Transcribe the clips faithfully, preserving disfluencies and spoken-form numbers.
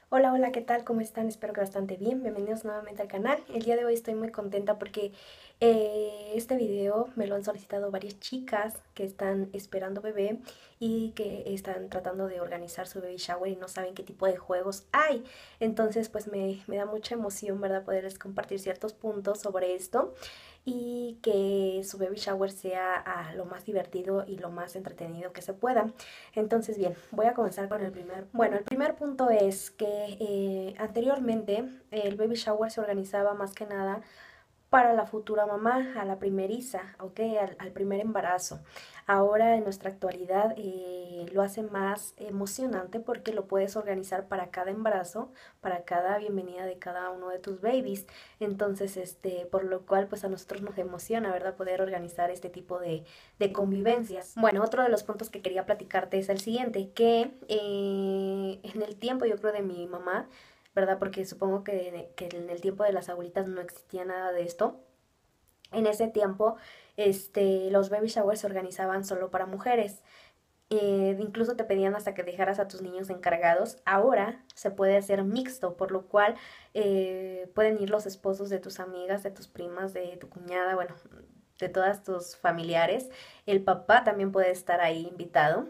Hola, hola, ¿qué tal? ¿Cómo están? Espero que bastante bien. Bienvenidos nuevamente al canal. El día de hoy estoy muy contenta porque eh, este video me lo han solicitado varias chicas que están esperando bebé y que están tratando de organizar su baby shower y no saben qué tipo de juegos hay. Entonces, pues me, me da mucha emoción, ¿verdad? Poderles compartir ciertos puntos sobre esto y que su baby shower sea ah, lo más divertido y lo más entretenido que se pueda. Entonces, bien, voy a comenzar con el primer. Bueno, el primer punto es que eh, anteriormente el baby shower se organizaba más que nada para la futura mamá, a la primeriza, ¿ok? Al, al primer embarazo. Ahora en nuestra actualidad eh, lo hace más emocionante porque lo puedes organizar para cada embarazo, para cada bienvenida de cada uno de tus babies. Entonces, este, por lo cual pues a nosotros nos emociona, ¿verdad? Poder organizar este tipo de, de convivencias. Bueno, otro de los puntos que quería platicarte es el siguiente, que eh, en el tiempo yo creo de mi mamá, ¿verdad? Porque supongo que, que en el tiempo de las abuelitas no existía nada de esto. En ese tiempo, este, los baby showers se organizaban solo para mujeres. Eh, incluso te pedían hasta que dejaras a tus niños encargados. Ahora se puede hacer mixto, por lo cual eh, pueden ir los esposos de tus amigas, de tus primas, de tu cuñada, bueno, de todas tus familiares. El papá también puede estar ahí invitado.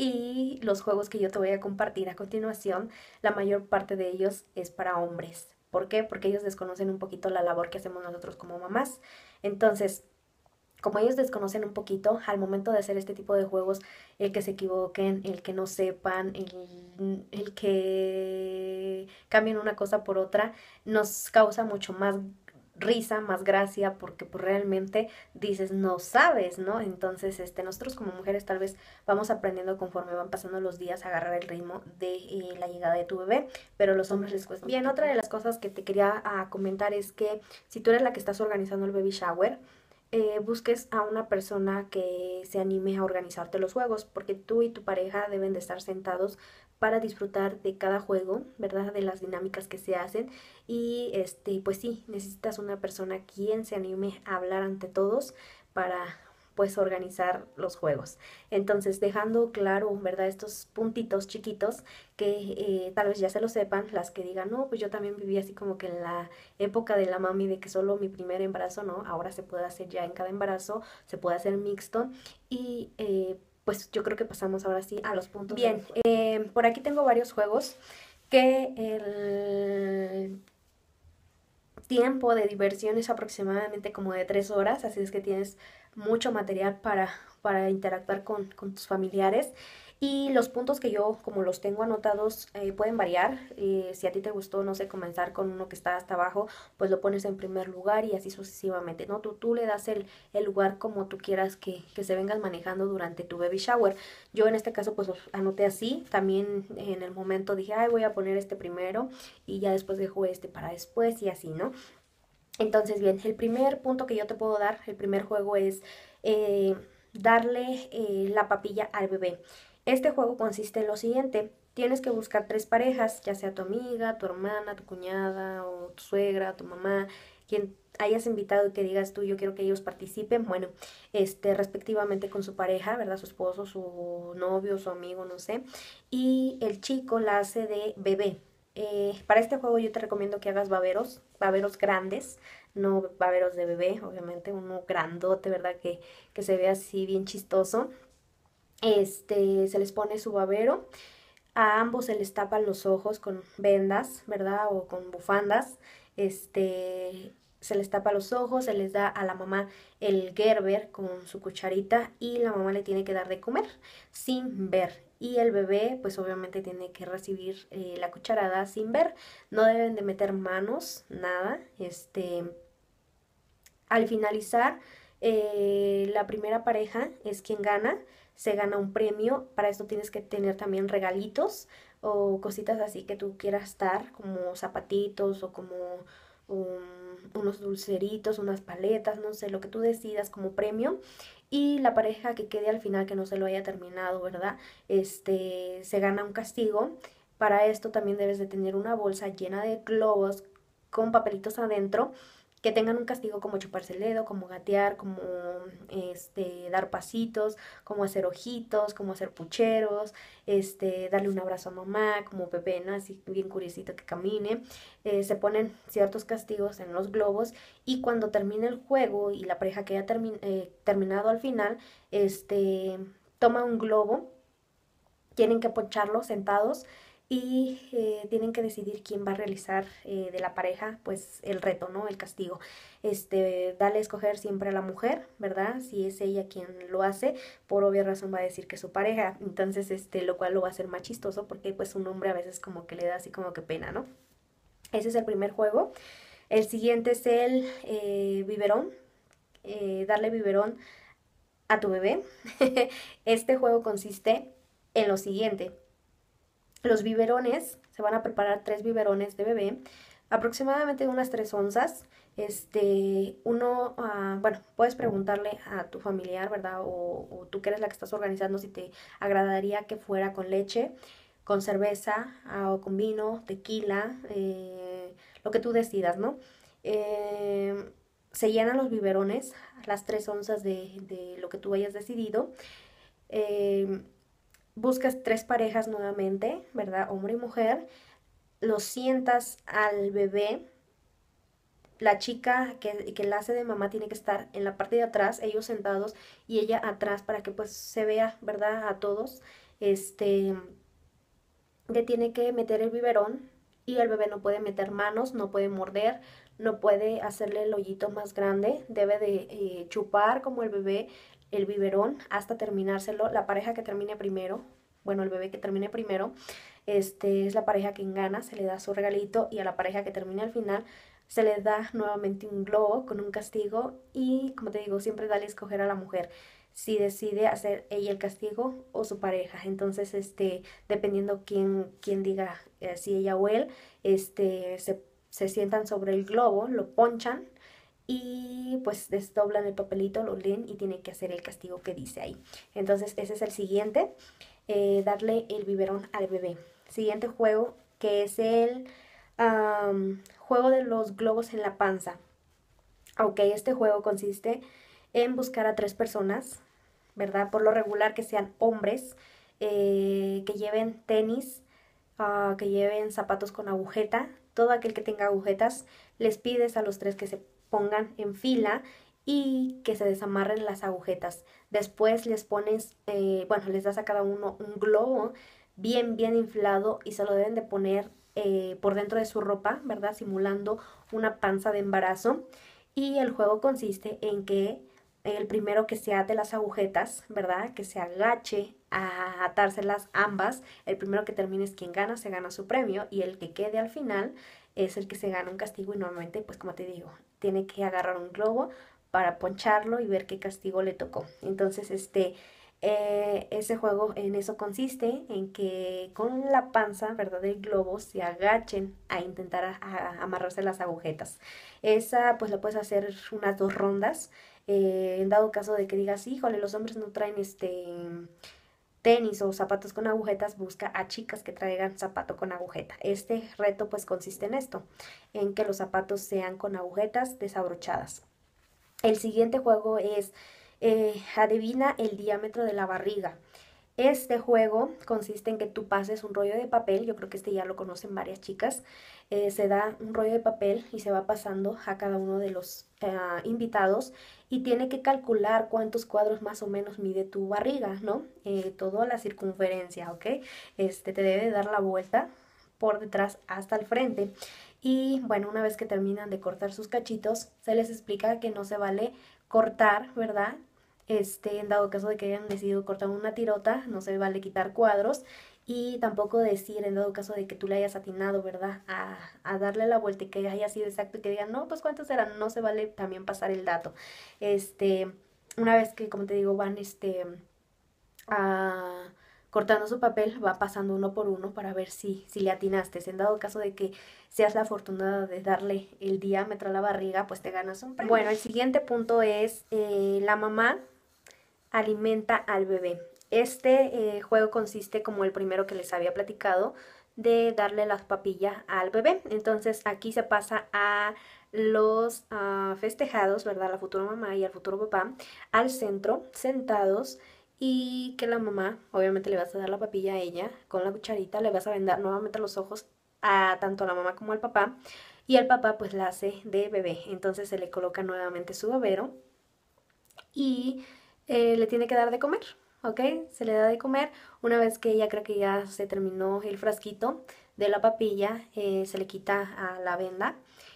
Y los juegos que yo te voy a compartir a continuación, la mayor parte de ellos es para hombres. ¿Por qué? Porque ellos desconocen un poquito la labor que hacemos nosotros como mamás. Entonces, como ellos desconocen un poquito, al momento de hacer este tipo de juegos, el que se equivoquen, el que no sepan, el, el que cambien una cosa por otra, nos causa mucho más risa, más gracia, porque pues realmente dices, no sabes, ¿no? Entonces, este, nosotros como mujeres tal vez vamos aprendiendo conforme van pasando los días a agarrar el ritmo de eh, la llegada de tu bebé, pero a los hombres les cuesta. Bien, otra de las cosas que te quería uh, comentar es que si tú eres la que estás organizando el baby shower, eh, busques a una persona que se anime a organizarte los juegos, porque tú y tu pareja deben de estar sentados para disfrutar de cada juego, ¿verdad? De las dinámicas que se hacen y este, pues sí, necesitas una persona quien se anime a hablar ante todos para pues organizar los juegos. Entonces, dejando claro, ¿verdad? Estos puntitos chiquitos que eh, tal vez ya se lo sepan, las que digan, no, pues yo también viví así como que en la época de la mami de que solo mi primer embarazo, ¿no? Ahora se puede hacer ya en cada embarazo, se puede hacer mixto y eh, pues yo creo que pasamos ahora sí a los puntos. Bien, eh, por aquí tengo varios juegos que el tiempo de diversión es aproximadamente como de tres horas, así es que tienes mucho material para, para interactuar con, con tus familiares. Y los puntos que yo, como los tengo anotados, eh, pueden variar. Eh, si a ti te gustó, no sé, comenzar con uno que está hasta abajo, pues lo pones en primer lugar y así sucesivamente, ¿no? Tú, tú le das el, el lugar como tú quieras que, que se vengan manejando durante tu baby shower. Yo en este caso, pues los anoté así. También en el momento dije, ay, voy a poner este primero y ya después dejo este para después y así, ¿no? Entonces, bien, el primer punto que yo te puedo dar, el primer juego es eh, darle eh, la papilla al bebé. Este juego consiste en lo siguiente. Tienes que buscar tres parejas, ya sea tu amiga, tu hermana, tu cuñada, o tu suegra, tu mamá, quien hayas invitado y que digas tú, yo quiero que ellos participen, bueno, este, respectivamente con su pareja, ¿verdad? Su esposo, su novio, su amigo, no sé. Y el chico la hace de bebé. Eh, para este juego yo te recomiendo que hagas baberos, baberos grandes, no baberos de bebé, obviamente, uno grandote, ¿verdad? Que, que se ve así bien chistoso. Este, se les pone su babero, a ambos se les tapan los ojos con vendas, ¿verdad? O con bufandas. Este, se les tapa los ojos, se les da a la mamá el Gerber con su cucharita y la mamá le tiene que dar de comer sin ver. Y el bebé, pues obviamente tiene que recibir eh, la cucharada sin ver. No deben de meter manos, nada. Este, al finalizar, eh, la primera pareja es quien gana, se gana un premio. Para esto tienes que tener también regalitos o cositas así que tú quieras dar, como zapatitos o como um, unos dulceritos, unas paletas, no sé, lo que tú decidas como premio. Y la pareja que quede al final, que no se lo haya terminado, ¿verdad? Este, se gana un castigo. Para esto también debes de tener una bolsa llena de globos con papelitos adentro que tengan un castigo como chuparse el dedo, como gatear, como este, dar pasitos, como hacer ojitos, como hacer pucheros, este, darle un abrazo a mamá, como Pepe, ¿no? Así bien curiosito que camine. Eh, se ponen ciertos castigos en los globos y cuando termine el juego y la pareja que haya termi eh, terminado al final, este, toma un globo, tienen que poncharlo sentados y eh, tienen que decidir quién va a realizar eh, de la pareja pues el reto, ¿no? El castigo. Este, dale a escoger siempre a la mujer, ¿verdad? Si es ella quien lo hace, por obvia razón va a decir que es su pareja, entonces este, lo cual lo va a hacer más chistoso porque pues un hombre a veces como que le da así como que pena, ¿no? Ese es el primer juego. El siguiente es el eh, biberón, eh, darle biberón a tu bebé. Este juego consiste en lo siguiente. Los biberones, se van a preparar tres biberones de bebé, aproximadamente unas tres onzas. Este, uno, uh, bueno, puedes preguntarle a tu familiar, ¿verdad? O, o tú que eres la que estás organizando si te agradaría que fuera con leche, con cerveza, uh, o con vino, tequila, eh, lo que tú decidas, ¿no? Eh, Se llenan los biberones, las tres onzas de, de lo que tú hayas decidido. Eh, Buscas tres parejas nuevamente, ¿verdad? Hombre y mujer. Lo sientas al bebé. La chica que, que la hace de mamá tiene que estar en la parte de atrás, ellos sentados y ella atrás para que pues se vea, ¿verdad? A todos. Este, le tiene que meter el biberón y el bebé no puede meter manos, no puede morder, no puede hacerle el hoyito más grande, debe de eh, chupar como el bebé el biberón hasta terminárselo. La pareja que termine primero, bueno, el bebé que termine primero, este es la pareja que gana, se le da su regalito y a la pareja que termine al final se le da nuevamente un globo con un castigo y como te digo, siempre dale a escoger a la mujer si decide hacer ella el castigo o su pareja. Entonces, este, dependiendo quién, quién diga eh, si ella o él, este, se, se sientan sobre el globo, lo ponchan y pues desdoblan el papelito, lo leen y tienen que hacer el castigo que dice ahí. Entonces, ese es el siguiente, eh, darle el biberón al bebé. Siguiente juego que es el um, juego de los globos en la panza. Ok, este juego consiste en buscar a tres personas, ¿verdad? Por lo regular que sean hombres, eh, que lleven tenis, uh, que lleven zapatos con agujeta. Todo aquel que tenga agujetas, les pides a los tres que se pongan en fila y que se desamarren las agujetas. Después les pones, eh, bueno, les das a cada uno un globo bien, bien inflado y se lo deben de poner eh, por dentro de su ropa, ¿verdad? Simulando una panza de embarazo. Y el juego consiste en que el primero que se ate las agujetas, ¿verdad? Que se agache a atárselas ambas. El primero que termine es quien gana, se gana su premio. Y el que quede al final es el que se gana un castigo. Y normalmente, pues como te digo, tiene que agarrar un globo para poncharlo y ver qué castigo le tocó. Entonces, este, eh, ese juego en eso consiste, en que con la panza, ¿verdad? Del globo se agachen a intentar a, a amarrarse las agujetas. Esa pues la puedes hacer unas dos rondas. Eh, en dado caso de que digas, híjole, los hombres no traen este tenis o zapatos con agujetas, busca a chicas que traigan zapato con agujeta. Este reto pues consiste en esto, en que los zapatos sean con agujetas desabrochadas. El siguiente juego es eh, adivina el diámetro de la barriga. Este juego consiste en que tú pases un rollo de papel, yo creo que este ya lo conocen varias chicas, eh, se da un rollo de papel y se va pasando a cada uno de los eh, invitados y tiene que calcular cuántos cuadros más o menos mide tu barriga, ¿no? Eh, toda la circunferencia, ¿ok? Este te debe dar la vuelta por detrás hasta el frente. Y bueno, una vez que terminan de cortar sus cachitos, se les explica que no se vale cortar, ¿verdad? Este, en dado caso de que hayan decidido cortar una tirota, no se vale quitar cuadros y tampoco decir, en dado caso de que tú le hayas atinado, ¿verdad? A, a darle la vuelta y que haya sido exacto y que digan, no, pues cuántos eran, no se vale también pasar el dato. Este, una vez que, como te digo, van, este, a cortando su papel, va pasando uno por uno para ver si, si le atinaste. En dado caso de que seas la afortunada de darle el diámetro a la barriga, pues te ganas un premio. Bueno, el siguiente punto es eh, la mamá alimenta al bebé. Este eh, juego consiste, como el primero que les había platicado, de darle las papillas al bebé. Entonces aquí se pasa a los uh, festejados, ¿verdad? La futura mamá y el futuro papá al centro, sentados, y que la mamá, obviamente le vas a dar la papilla a ella con la cucharita, le vas a vendar nuevamente los ojos a tanto a la mamá como al papá, y el papá pues la hace de bebé, entonces se le coloca nuevamente su babero y eh, le tiene que dar de comer, ¿ok? Se le da de comer. Una vez que ella cree que ya se terminó el frasquito de la papilla, eh, se le quita a la venda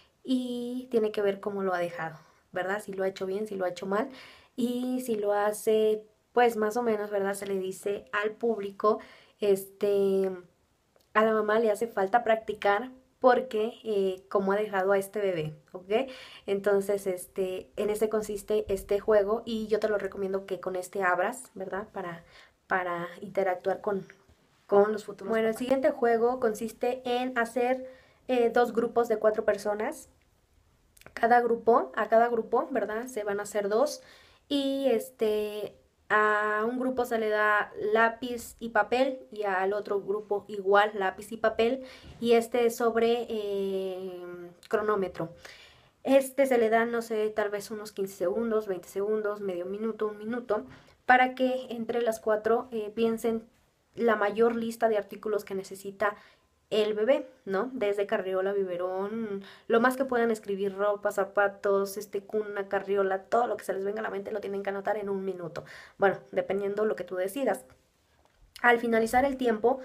y tiene que ver cómo lo ha dejado, ¿verdad? Si lo ha hecho bien, si lo ha hecho mal, y si lo hace, pues más o menos, ¿verdad? Se le dice al público, este, a la mamá le hace falta practicar porque eh, como ha dejado a este bebé, ¿ok? Entonces, este, en ese consiste este juego y yo te lo recomiendo que con este abras, ¿verdad? Para, para interactuar con, con los futuros. Bueno, el siguiente juego consiste en hacer eh, dos grupos de cuatro personas. Cada grupo, a cada grupo, ¿verdad? Se van a hacer dos y este a un grupo se le da lápiz y papel y al otro grupo igual lápiz y papel y este es sobre eh, cronómetro. Este se le da, no sé, tal vez unos quince segundos, veinte segundos, medio minuto, un minuto, para que entre las cuatro eh, piensen la mayor lista de artículos que necesita el bebé, ¿no? Desde carriola, biberón, lo más que puedan escribir, ropa, zapatos, este, cuna, carriola, todo lo que se les venga a la mente lo tienen que anotar en un minuto. Bueno, dependiendo lo que tú decidas. Al finalizar el tiempo,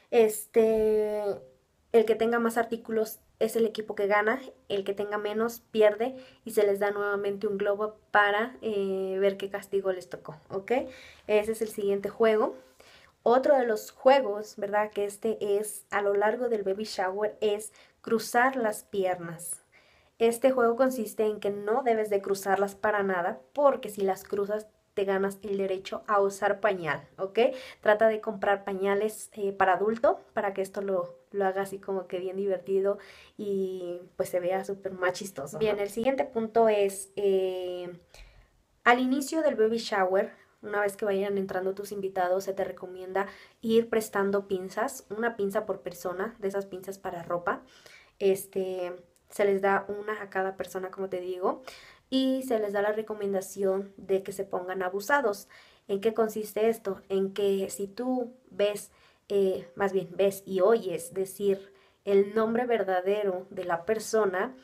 este, el que tenga más artículos es el equipo que gana, el que tenga menos pierde y se les da nuevamente un globo para eh, ver qué castigo les tocó, ¿ok? Ese es el siguiente juego. Otro de los juegos, ¿verdad? Que este es a lo largo del baby shower es cruzar las piernas. Este juego consiste en que no debes de cruzarlas para nada porque si las cruzas te ganas el derecho a usar pañal, ¿ok? Trata de comprar pañales eh, para adulto para que esto lo, lo haga así como que bien divertido y pues se vea súper más chistoso. Bien, ¿no? El siguiente punto es eh, al inicio del baby shower, una vez que vayan entrando tus invitados, se te recomienda ir prestando pinzas, una pinza por persona, de esas pinzas para ropa. Este, se les da una a cada persona, como te digo, y se les da la recomendación de que se pongan abusados. ¿En qué consiste esto? En que si tú ves, eh, más bien ves y oyes decir el nombre verdadero de la persona,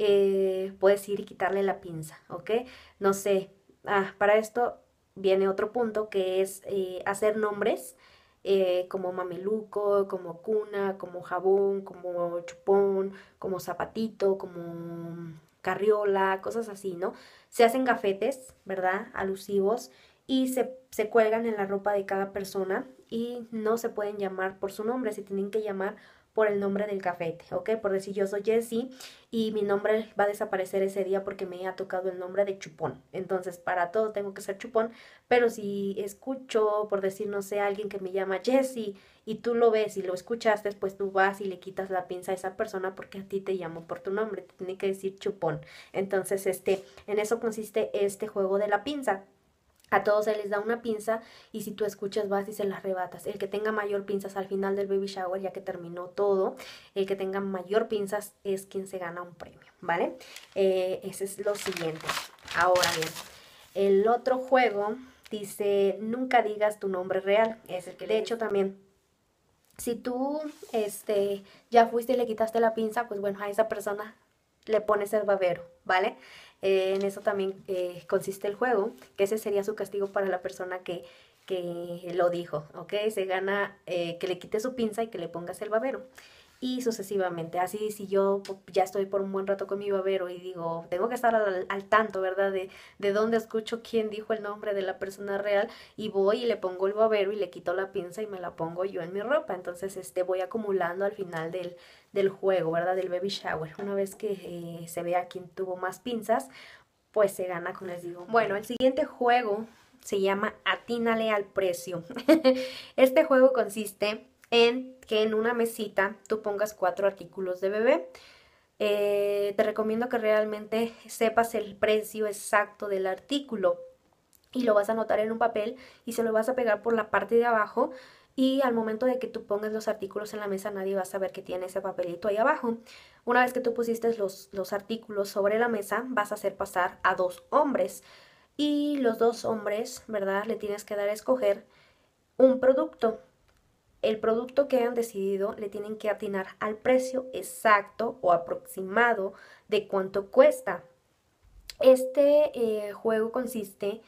eh, puedes ir y quitarle la pinza, ¿ok? No sé, ah, para esto viene otro punto que es eh, hacer nombres eh, como mameluco, como cuna, como jabón, como chupón, como zapatito, como carriola, cosas así, ¿no? Se hacen gafetes, ¿verdad? Alusivos y se, se cuelgan en la ropa de cada persona y no se pueden llamar por su nombre, se tienen que llamar por el nombre del gafete, ¿ok? Por decir yo soy Jessie y mi nombre va a desaparecer ese día porque me ha tocado el nombre de Chupón. Entonces, para todo tengo que ser Chupón, pero si escucho, por decir, no sé, alguien que me llama Jessie y tú lo ves y lo escuchaste, pues tú vas y le quitas la pinza a esa persona porque a ti te llamo por tu nombre, te tiene que decir Chupón. Entonces, este, en eso consiste este juego de la pinza. A todos se les da una pinza y si tú escuchas vas y se las arrebatas. El que tenga mayor pinzas al final del baby shower, ya que terminó todo, el que tenga mayor pinzas es quien se gana un premio, ¿vale? Eh, ese es lo siguiente. Ahora bien, el otro juego dice, nunca digas tu nombre real. Es el que de hecho también, si tú este, ya fuiste y le quitaste la pinza, pues bueno, a esa persona le pones el babero, ¿vale? Eh, en eso también eh, consiste el juego, que ese sería su castigo para la persona que, que lo dijo, ¿ok? Se gana eh, que le quite su pinza y que le pongas el babero. Y sucesivamente. Así si yo ya estoy por un buen rato con mi babero y digo, tengo que estar al, al tanto, ¿verdad? De, de dónde escucho quién dijo el nombre de la persona real y voy y le pongo el babero y le quito la pinza y me la pongo yo en mi ropa. Entonces este, voy acumulando al final del, del juego, ¿verdad? Del baby shower. Una vez que eh, se vea quién tuvo más pinzas, pues se gana, como les digo. Bueno, el siguiente juego se llama Atínale al precio. Este juego consiste en que en una mesita tú pongas cuatro artículos de bebé. Eh, te recomiendo que realmente sepas el precio exacto del artículo y lo vas a anotar en un papel y se lo vas a pegar por la parte de abajo y al momento de que tú pongas los artículos en la mesa nadie va a saber que tiene ese papelito ahí abajo. Una vez que tú pusiste los, los artículos sobre la mesa, vas a hacer pasar a dos hombres y los dos hombres, ¿verdad? Le tienes que dar a escoger un producto. El producto que hayan decidido le tienen que atinar al precio exacto o aproximado de cuánto cuesta. Este eh, juego consiste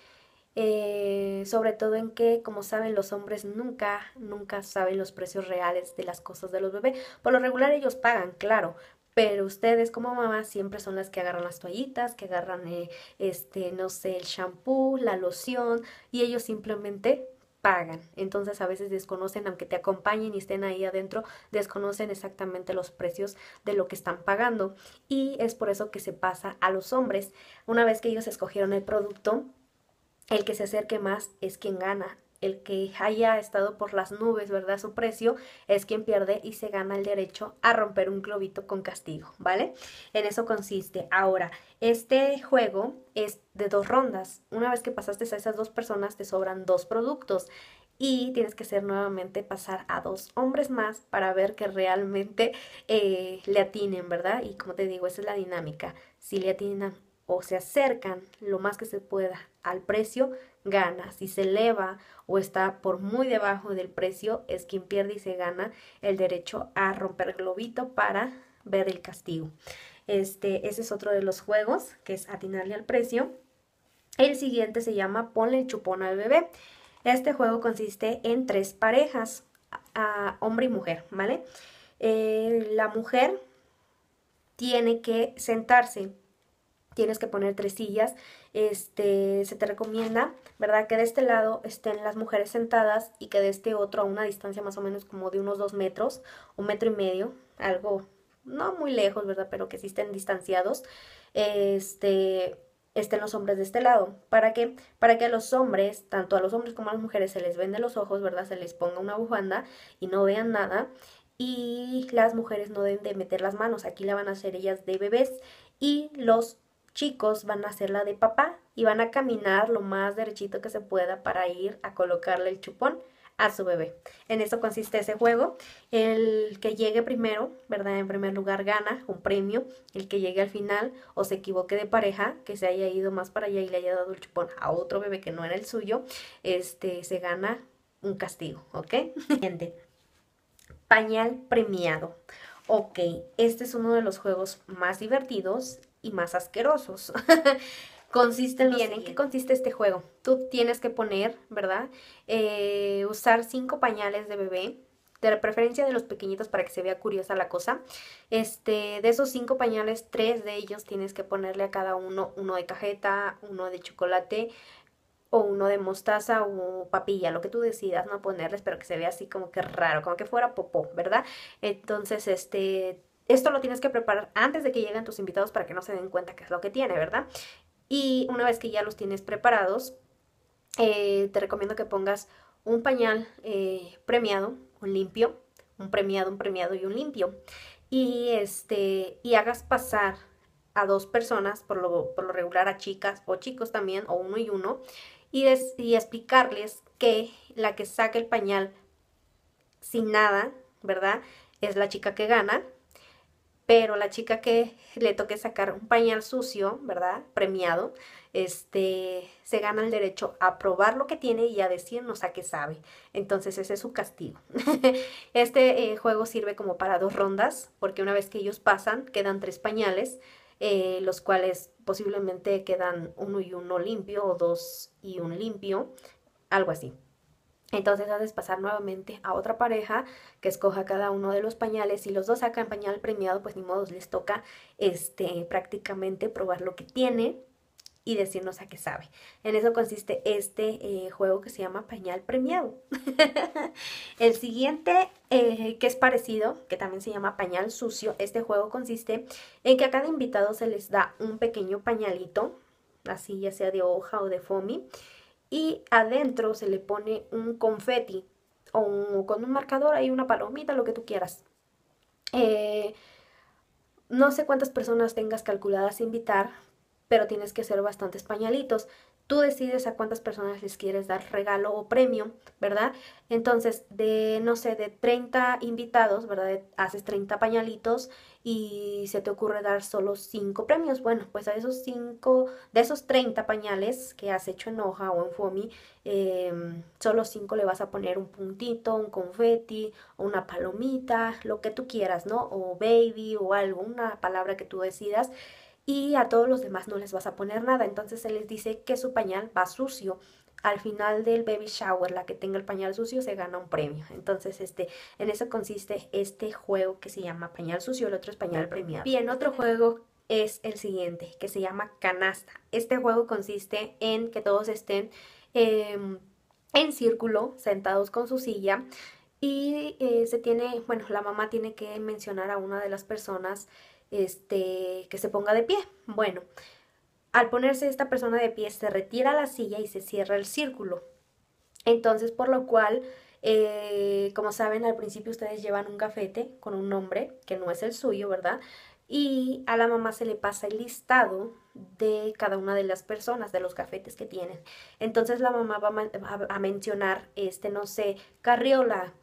eh, sobre todo en que, como saben, los hombres nunca, nunca saben los precios reales de las cosas de los bebés. Por lo regular ellos pagan, claro, pero ustedes como mamás siempre son las que agarran las toallitas, que agarran, eh, este, no sé, el shampoo, la loción, y ellos simplemente pagan. Entonces a veces desconocen, aunque te acompañen y estén ahí adentro, desconocen exactamente los precios de lo que están pagando. Y es por eso que se pasa a los hombres. Una vez que ellos escogieron el producto, el que se acerque más es quien gana. El que haya estado por las nubes, ¿verdad? Su precio es quien pierde y se gana el derecho a romper un globito con castigo, ¿vale? En eso consiste. Ahora, este juego es de dos rondas. Una vez que pasaste a esas dos personas, te sobran dos productos y tienes que hacer nuevamente pasar a dos hombres más para ver que realmente eh, le atinen, ¿verdad? Y como te digo, esa es la dinámica. Si le atinan o se acercan lo más que se pueda al precio, gana. Si se eleva o está por muy debajo del precio, es quien pierde y se gana el derecho a romper el globito para ver el castigo. Este, ese es otro de los juegos, que es atinarle al precio. El siguiente se llama Ponle el chupón al bebé. Este juego consiste en tres parejas, a hombre y mujer, ¿vale? Eh, la mujer tiene que sentarse. Tienes que poner tres sillas, este, se te recomienda, ¿verdad? Que de este lado estén las mujeres sentadas y que de este otro a una distancia más o menos como de unos dos metros, un metro y medio, algo no muy lejos, ¿verdad? Pero que sí estén distanciados, este, estén los hombres de este lado. ¿Para qué? Para que a los hombres, tanto a los hombres como a las mujeres, se les vende los ojos, ¿verdad? Se les ponga una bufanda y no vean nada. Y las mujeres no deben de meter las manos, aquí la van a hacer ellas de bebés y los chicos van a hacer la de papá y van a caminar lo más derechito que se pueda para ir a colocarle el chupón a su bebé. En eso consiste ese juego. El que llegue primero, ¿verdad? En primer lugar gana un premio. El que llegue al final o se equivoque de pareja, que se haya ido más para allá y le haya dado el chupón a otro bebé que no era el suyo, este, se gana un castigo, ¿ok? Siguiente. Pañal premiado. Ok, este es uno de los juegos más divertidos y más asquerosos. Consiste bien, ¿en qué consiste este juego? Tú tienes que poner, ¿verdad? Eh, usar cinco pañales de bebé, de preferencia de los pequeñitos para que se vea curiosa la cosa. Este, de esos cinco pañales, tres de ellos tienes que ponerle a cada uno, uno de cajeta, uno de chocolate, o uno de mostaza o papilla, lo que tú decidas, no ponerles, pero que se vea así como que raro, como que fuera popó, ¿verdad? Entonces, este, esto lo tienes que preparar antes de que lleguen tus invitados para que no se den cuenta qué es lo que tiene, ¿verdad? Y una vez que ya los tienes preparados, eh, te recomiendo que pongas un pañal eh, premiado, un limpio, un premiado, un premiado y un limpio. Y, este, y hagas pasar a dos personas, por lo, por lo regular a chicas o chicos también, o uno y uno, y, des, y explicarles que la que saque el pañal sin nada, ¿verdad? Es la chica que gana, pero la chica que le toque sacar un pañal sucio, ¿verdad? Premiado, este, se gana el derecho a probar lo que tiene y a decirnos a qué sabe. Entonces ese es su castigo. Este eh, juego sirve como para dos rondas, porque una vez que ellos pasan, quedan tres pañales, eh, los cuales posiblemente quedan uno y uno limpio o dos y un limpio, algo así. Entonces haces pasar nuevamente a otra pareja que escoja cada uno de los pañales. Si los dos sacan pañal premiado, pues ni modo, les toca este, prácticamente probar lo que tiene y decirnos a qué sabe. En eso consiste este eh, juego que se llama pañal premiado. El siguiente, eh, que es parecido, que también se llama pañal sucio, este juego consiste en que a cada invitado se les da un pequeño pañalito, así ya sea de hoja o de foamy, y adentro se le pone un confeti o un, con un marcador, ahí una palomita, lo que tú quieras. Eh, no sé cuántas personas tengas calculadas a invitar, pero tienes que hacer bastantes pañalitos. Tú decides a cuántas personas les quieres dar regalo o premio, ¿verdad? Entonces, de, no sé, de treinta invitados, ¿verdad? Haces treinta pañalitos y se te ocurre dar solo cinco premios. Bueno, pues a esos cinco, de esos treinta pañales que has hecho en hoja o en foamy, eh, solo cinco le vas a poner un puntito, un confeti, una palomita, lo que tú quieras, ¿no? O baby o algo, una palabra que tú decidas, y a todos los demás no les vas a poner nada. Entonces se les dice que su pañal va sucio. Al final del baby shower, la que tenga el pañal sucio se gana un premio. Entonces, este, en eso consiste este juego que se llama pañal sucio, el otro es pañal premiado. Bien, otro juego es el siguiente, que se llama canasta. Este juego consiste en que todos estén eh, en círculo, sentados con su silla, y eh, se tiene, bueno, la mamá tiene que mencionar a una de las personas este, que se ponga de pie. Bueno, al ponerse esta persona de pie se retira la silla y se cierra el círculo. Entonces, por lo cual, eh, como saben, al principio ustedes llevan un gafete con un nombre que no es el suyo, ¿verdad? Y a la mamá se le pasa el listado de cada una de las personas, de los gafetes que tienen. Entonces la mamá va a, a mencionar, este, no sé, Carriola,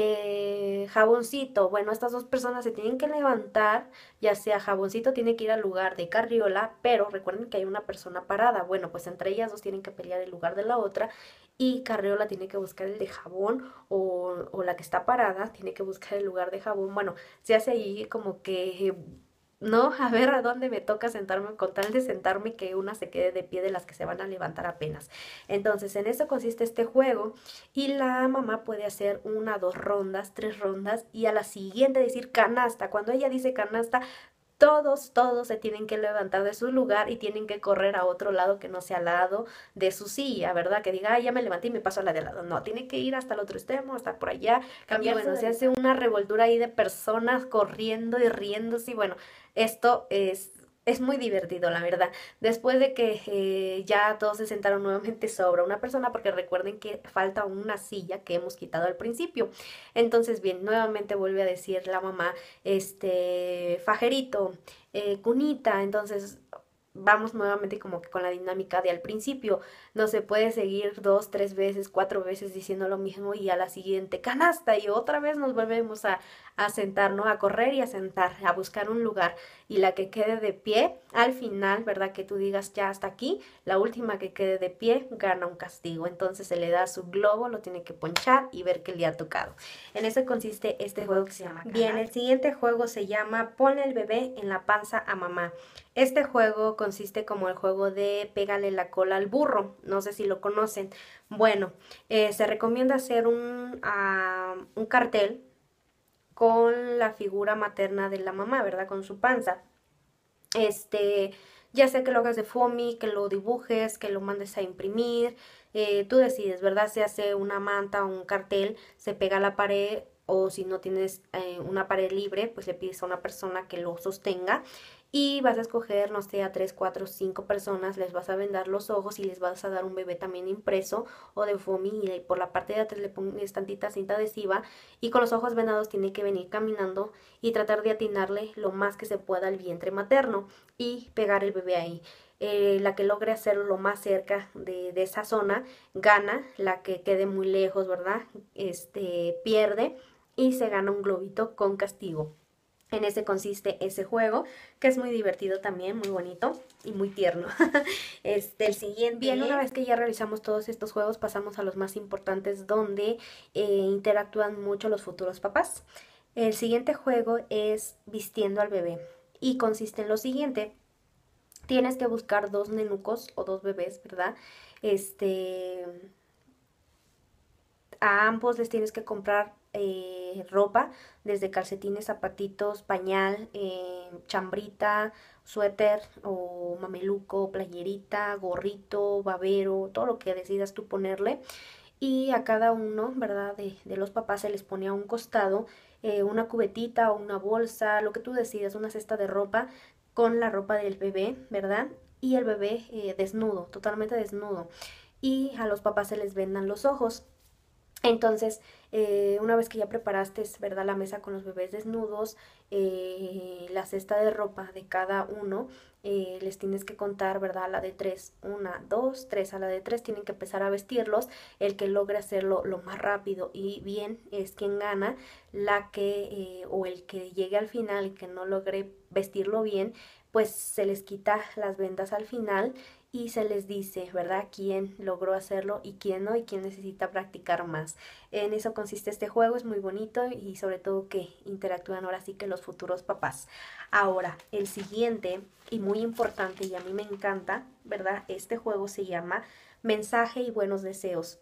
eh, Jaboncito. Bueno, estas dos personas se tienen que levantar, ya sea Jaboncito tiene que ir al lugar de Carriola, pero recuerden que hay una persona parada. Bueno, pues entre ellas dos tienen que pelear el lugar de la otra, y Carriola tiene que buscar el de Jabón, o, o la que está parada tiene que buscar el lugar de Jabón. Bueno, se hace ahí como que no, a ver a dónde me toca sentarme, con tal de sentarme y que una se quede de pie de las que se van a levantar apenas. Entonces, en eso consiste este juego, y la mamá puede hacer una, dos rondas, tres rondas, y a la siguiente decir canasta. Cuando ella dice canasta, todos, todos se tienen que levantar de su lugar y tienen que correr a otro lado que no sea al lado de su silla, ¿verdad? Que diga, ah, ya me levanté y me paso a la de al lado. No, tiene que ir hasta el otro extremo, hasta por allá. Cambia, bueno, se hace una revoltura ahí de personas corriendo y riéndose, y bueno, esto es es muy divertido, la verdad. Después de que eh, ya todos se sentaron nuevamente, sobra una persona, porque recuerden que falta una silla que hemos quitado al principio. Entonces, bien, nuevamente vuelve a decir la mamá, este, fajerito, eh, cunita. Entonces vamos nuevamente como que con la dinámica de al principio. No se puede seguir dos, tres veces, cuatro veces diciendo lo mismo y a la siguiente canasta, y otra vez nos volvemos a, a sentar, ¿no? A correr y a sentar, a buscar un lugar, y la que quede de pie al final, ¿verdad? Que tú digas ya hasta aquí, la última que quede de pie gana un castigo. Entonces se le da su globo, lo tiene que ponchar y ver que le ha tocado. En eso consiste este juego que se llama canasta. Bien, el siguiente juego se llama Ponle el bebé en la panza a mamá. Este juego consiste como el juego de pégale la cola al burro, no sé si lo conocen. Bueno, eh, se recomienda hacer un, uh, un cartel con la figura materna de la mamá, ¿verdad? Con su panza. Este, ya sea que lo hagas de foamy, que lo dibujes, que lo mandes a imprimir, eh, tú decides, ¿verdad? Se hace una manta o un cartel, se pega a la pared, o si no tienes eh, una pared libre, pues le pides a una persona que lo sostenga, y vas a escoger, no sé, a tres, cuatro, cinco personas, les vas a vendar los ojos y les vas a dar un bebé también impreso o de foamy, y por la parte de atrás le pones tantita cinta adhesiva, y con los ojos vendados tiene que venir caminando y tratar de atinarle lo más que se pueda al vientre materno y pegar el bebé ahí. Eh, la que logre hacerlo lo más cerca de, de esa zona gana, la que quede muy lejos, ¿verdad? Este, pierde, y se gana un globito con castigo. En ese consiste ese juego, que es muy divertido también, muy bonito y muy tierno. Este, el siguiente. Bien, una vez que ya realizamos todos estos juegos, pasamos a los más importantes, donde eh, interactúan mucho los futuros papás. El siguiente juego es Vistiendo al bebé, y consiste en lo siguiente. Tienes que buscar dos nenucos o dos bebés, ¿verdad? Este, a ambos les tienes que comprar eh, ropa, desde calcetines, zapatitos, pañal, eh, chambrita, suéter o mameluco, playerita, gorrito, babero, todo lo que decidas tú ponerle. Y a cada uno, ¿verdad? De, de los papás se les pone a un costado eh, una cubetita o una bolsa, lo que tú decidas, una cesta de ropa con la ropa del bebé, ¿verdad? Y el bebé eh, desnudo, totalmente desnudo. Y a los papás se les vendan los ojos. Entonces, eh, una vez que ya preparaste, ¿verdad?, la mesa con los bebés desnudos, eh, la cesta de ropa de cada uno, eh, les tienes que contar, ¿verdad?, a la de tres, una, dos, tres, a la de tres tienen que empezar a vestirlos. El que logre hacerlo lo más rápido y bien es quien gana. La que, eh, o el que llegue al final y que no logre vestirlo bien, pues se les quita las vendas al final y se les dice, ¿verdad?, quién logró hacerlo y quién no, y quién necesita practicar más. En eso consiste este juego, es muy bonito y sobre todo que interactúan ahora sí que los futuros papás. Ahora, el siguiente y muy importante, y a mí me encanta, ¿verdad? Este juego se llama Mensaje y Buenos Deseos.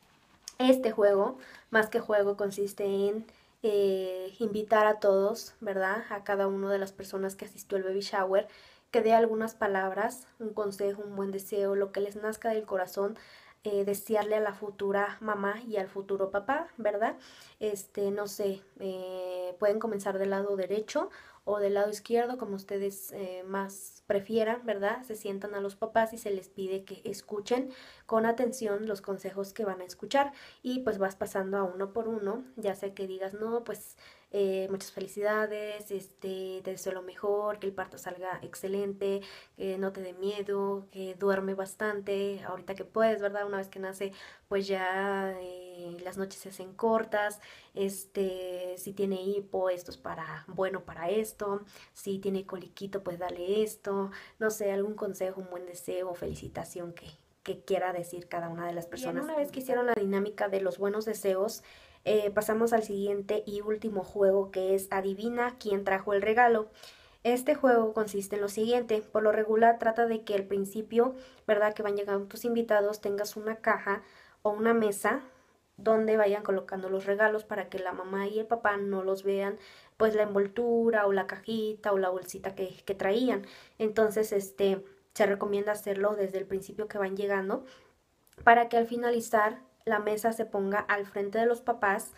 Este juego, más que juego, consiste en eh, invitar a todos, ¿verdad? A cada una de las personas que asistió al baby shower, que dé algunas palabras, un consejo, un buen deseo, lo que les nazca del corazón, eh, desearle a la futura mamá y al futuro papá, ¿verdad? Este, no sé, eh, pueden comenzar del lado derecho o del lado izquierdo, como ustedes eh, más prefieran, ¿verdad? Se sientan a los papás y se les pide que escuchen con atención los consejos que van a escuchar y pues vas pasando a uno por uno, ya sea que digas, no, pues eh, muchas felicidades, este, te deseo lo mejor, que el parto salga excelente, que no te dé miedo, que duerme bastante, ahorita que puedes, ¿verdad? Una vez que nace, pues ya eh, las noches se hacen cortas, este, si tiene hipo, esto es para, bueno para esto, si tiene coliquito, pues dale esto, no sé, algún consejo, un buen deseo, felicitación que, que quiera decir cada una de las personas. Bien, una vez que hicieron la dinámica de los buenos deseos, eh, pasamos al siguiente y último juego, que es Adivina quién trajo el regalo. Este juego consiste en lo siguiente: por lo regular trata de que al principio, ¿verdad?, que van llegando tus invitados, tengas una caja o una mesa donde vayan colocando los regalos para que la mamá y el papá no los vean, pues la envoltura o la cajita o la bolsita que, que traían. Entonces, este, se recomienda hacerlo desde el principio que van llegando para que al finalizar la mesa se ponga al frente de los papás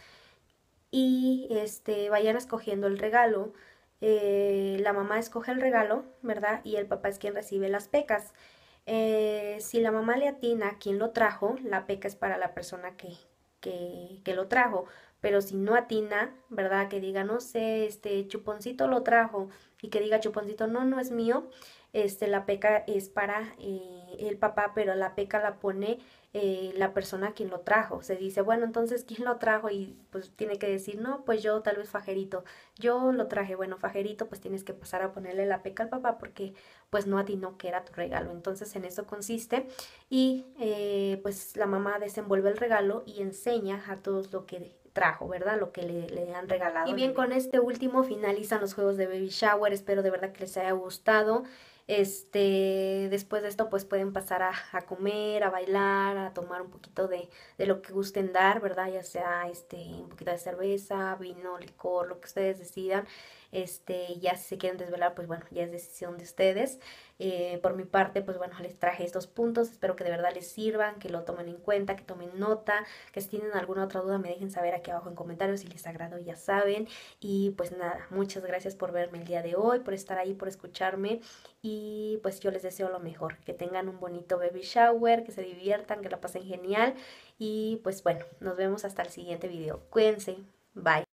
y este, vayan escogiendo el regalo. Eh, la mamá escoge el regalo, ¿verdad? Y el papá es quien recibe las pecas. Eh, si la mamá le atina a quién lo trajo, la peca es para la persona que, que, que lo trajo. Pero si no atina, ¿verdad? Que diga, no sé, este Chuponcito lo trajo y que diga Chuponcito, no, no es mío, este, la peca es para eh, el papá, pero la peca la pone eh, la persona quien lo trajo. Se dice, bueno, entonces, ¿quién lo trajo? Y pues tiene que decir, no, pues yo, tal vez Fajerito, yo lo traje. Bueno, Fajerito, pues tienes que pasar a ponerle la peca al papá porque pues no atinó que era tu regalo. Entonces en eso consiste y eh, pues la mamá desenvuelve el regalo y enseña a todos lo que trajo, ¿verdad? Lo que le, le han regalado. Y bien, con este último finalizan los juegos de baby shower. Espero de verdad que les haya gustado. Este, después de esto pues pueden pasar a, a comer, a bailar, a tomar un poquito de, de lo que gusten dar, ¿verdad? Ya sea este, un poquito de cerveza, vino, licor, lo que ustedes decidan. Este, ya si se quieren desvelar, pues bueno, ya es decisión de ustedes. Eh, por mi parte, pues bueno, les traje estos puntos, espero que de verdad les sirvan, que lo tomen en cuenta, que tomen nota, que si tienen alguna otra duda me dejen saber aquí abajo en comentarios, si les agradó ya saben. Y pues nada, muchas gracias por verme el día de hoy, por estar ahí, por escucharme y pues yo les deseo lo mejor, que tengan un bonito baby shower, que se diviertan, que la pasen genial y pues bueno, nos vemos hasta el siguiente video. Cuídense, bye.